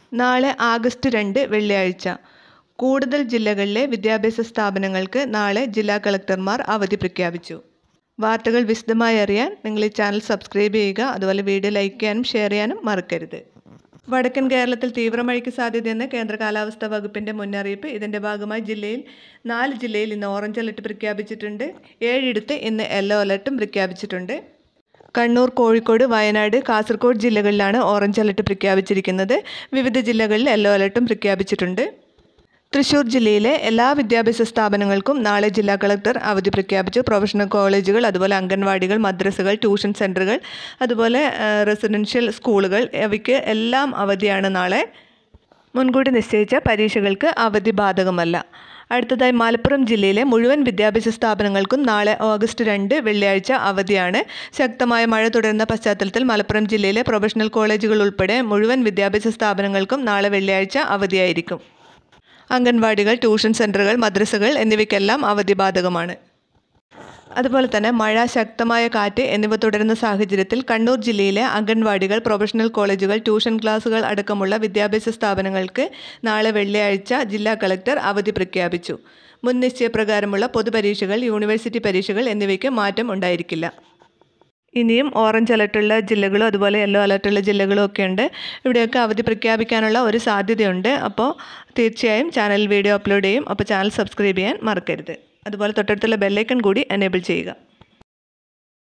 നാളെ ആഗസ്റ്റ് 2 വെള്ളിയാഴ്ച. കൂടുതൽ ജില്ലകളിലെ വിദ്യാഭ്യാസ സ്ഥാപനങ്ങൾക്ക് നാളെ ജില്ലാ കളക്ടർമാർ അവധി പ്രഖ്യാപിച്ചു. വാർത്തകൾ വിശദമായി അറിയാൻ നിങ്ങൾ ഈ ചാനൽ സബ്സ്ക്രൈബ് ചെയ്യുക. അതുപോലെ വീഡിയോ ലൈക്ക് ചെയ്യാനും ഷെയർ ചെയ്യാനും മറക്കരുത്. വടക്കൻ കേരളത്തിൽ തീവ്ര മഴയ്ക്ക് സാധ്യതയെന്ന് കേന്ദ്ര കാലാവസ്ഥാ വകുപ്പിൻ്റെ മുന്നറിയിപ്പ്. ഇതിൻ്റെ ഭാഗമായി 4 ജില്ലയിൽ ഇന്ന് ഓറഞ്ച് അലർട്ട് പ്രഖ്യാപിച്ചിട്ടുണ്ട്. 7 ഇന്ന് യെല്ലോ അലർട്ടും പ്രഖ്യാപിച്ചിട്ടുണ്ട്. കണ്ണൂർ, കോഴിക്കോട്, വയനാട്, കാസർഗോഡ് ജില്ലകളിലാണ് ഓറഞ്ച് അലർട്ട് പ്രഖ്യാപിച്ചിരിക്കുന്നത്. വിവിധ ജില്ലകളിൽ യെല്ലോ അലർട്ടും പ്രഖ്യാപിച്ചിട്ടുണ്ട്. തൃശ്ശൂർ ജില്ലയിലെ എല്ലാ വിദ്യാഭ്യാസ സ്ഥാപനങ്ങൾക്കും നാളെ ജില്ലാ കളക്ടർ അവധി പ്രഖ്യാപിച്ചു. പ്രൊഫഷണൽ കോളേജുകൾ, അതുപോലെ അംഗൻവാടികൾ, മദ്രസകൾ, ട്യൂഷൻ സെൻ്ററുകൾ, അതുപോലെ റെസിഡൻഷ്യൽ സ്കൂളുകൾ അവയ്ക്ക് എല്ലാം അവധിയാണ് നാളെ. മുൻകൂട്ടി നിശ്ചയിച്ച പരീക്ഷകൾക്ക് അവധി ബാധകമല്ല. അടുത്തതായി മലപ്പുറം ജില്ലയിലെ മുഴുവൻ വിദ്യാഭ്യാസ സ്ഥാപനങ്ങൾക്കും നാളെ ഓഗസ്റ്റ് 2 വെള്ളിയാഴ്ച അവധിയാണ്. ശക്തമായ മഴ തുടരുന്ന പശ്ചാത്തലത്തിൽ മലപ്പുറം ജില്ലയിലെ പ്രൊഫഷണൽ കോളേജുകൾ ഉൾപ്പെടെ മുഴുവൻ വിദ്യാഭ്യാസ സ്ഥാപനങ്ങൾക്കും നാളെ വെള്ളിയാഴ്ച അവധിയായിരിക്കും. അംഗൻവാടികൾ, ട്യൂഷൻ സെൻ്ററുകൾ, മദ്രസകൾ എന്നിവയ്ക്കെല്ലാം അവധി ബാധകമാണ്. അതുപോലെ തന്നെ മഴ, ശക്തമായ കാറ്റ് എന്നിവ തുടരുന്ന സാഹചര്യത്തിൽ കണ്ണൂർ ജില്ലയിലെ അംഗൻവാടികൾ, പ്രൊഫഷണൽ കോളേജുകൾ, ട്യൂഷൻ ക്ലാസുകൾ അടക്കമുള്ള വിദ്യാഭ്യാസ സ്ഥാപനങ്ങൾക്ക് നാളെ വെള്ളിയാഴ്ച ജില്ലാ കളക്ടർ അവധി പ്രഖ്യാപിച്ചു. മുൻ നിശ്ചയപ്രകാരമുള്ള പൊതുപരീക്ഷകൾ, യൂണിവേഴ്സിറ്റി പരീക്ഷകൾ എന്നിവയ്ക്ക് മാറ്റം ഉണ്ടായിരിക്കില്ല. ഇനിയും ഓറഞ്ച് അലർട്ടുള്ള ജില്ലകളും അതുപോലെ യെല്ലോ അലർട്ടുള്ള ജില്ലകളും ഒക്കെ ഉണ്ട്. ഇവിടെയൊക്കെ അവധി പ്രഖ്യാപിക്കാനുള്ള ഒരു സാധ്യതയുണ്ട്. അപ്പോൾ തീർച്ചയായും ചാനൽ വീഡിയോ അപ്ലോഡ് ചെയ്യും. അപ്പോൾ ചാനൽ സബ്സ്ക്രൈബ് ചെയ്യാൻ മറക്കരുത്. അതുപോലെ തൊട്ടടുത്തുള്ള ബെല്ലൈക്കൺ കൂടി എനേബിൾ ചെയ്യുക.